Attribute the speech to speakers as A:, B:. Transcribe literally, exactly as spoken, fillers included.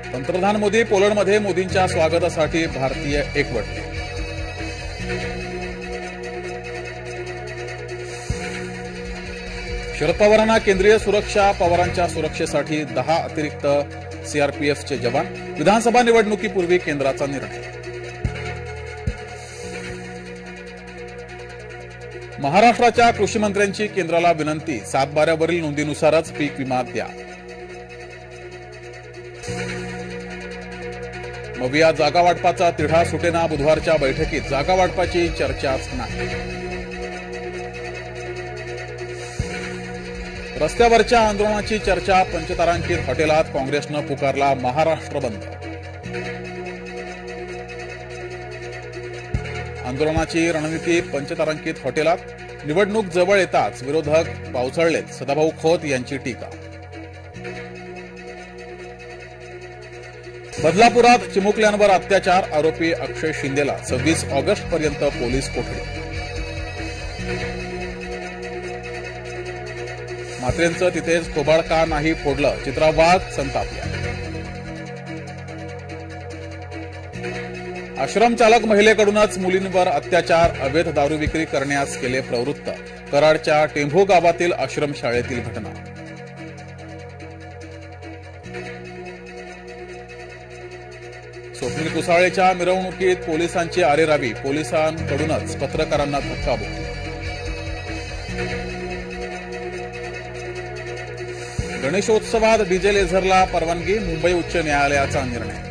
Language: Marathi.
A: पंतप्रधान मोदी पोलंडमध्ये मोदींच्या स्वागतासाठी भारतीय एकवटले. शरद पवारांना केंद्रीय सुरक्षा, पवारांच्या सुरक्षेसाठी दहा अतिरिक्त सीआरपीएफचे जवान. विधानसभा निवडणुकीपूर्वी केंद्राचा निर्णय. महाराष्ट्राच्या कृषी मंत्र्यांची केंद्राला विनंती. सातबाऱ्यावरील नोंदीनुसारच पीक विमा द्या. मविया जागा वाटपाचा तिढा सुटेना. बुधवारच्या बैठकीत जागा वाटपाची चर्चाच नाही. रस्त्यावरच्या आंदोलनाची चर्चा. पंचतारांकित हॉटेलात काँग्रेसनं पुकारला महाराष्ट्र बंद. आंदोलनाची रणनीती पंचतारांकित हॉटेलात. निवडणूक जवळ येताच विरोधक पावसाळलेत. सदाभाऊ खोत यांची टीका. बदलापुरात चिमुकल्यांवर अत्याचार. आरोपी अक्षय शिंदेला सव्वीस ऑगस्ट पर्यंत पोलीस कोठडी. मात्रेंचं तिथेच थोबाड का नाही फोडलं. चित्रा वाघ संतापल्या. आश्रम चालक महिलेकडूनच मुलींवर अत्याचार. अवैध दारू विक्री करण्यास केले प्रवृत्त. कराडच्या टेंभू गावातील आश्रमशाळेतील घटना. स्वप्नील कुसाळेच्या मिरवणुकीत पोलिसांची आरेरावी. पोलिसांकडूनच पत्रकारांना धक्काबुक्की. गणेशोत्सवात डीजे लेझरला परवानगी. मुंबई उच्च न्यायालयाचा निर्णय.